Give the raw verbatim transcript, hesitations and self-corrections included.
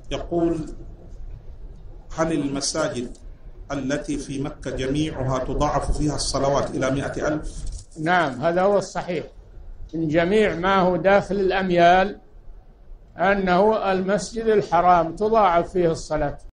يقول: هل المساجد التي في مكة جميعها تضاعف فيها الصلوات إلى مئة ألف؟ نعم، هذا هو الصحيح من جميع ما هو داخل الأميال، أنه المسجد الحرام تضاعف فيه الصلاة.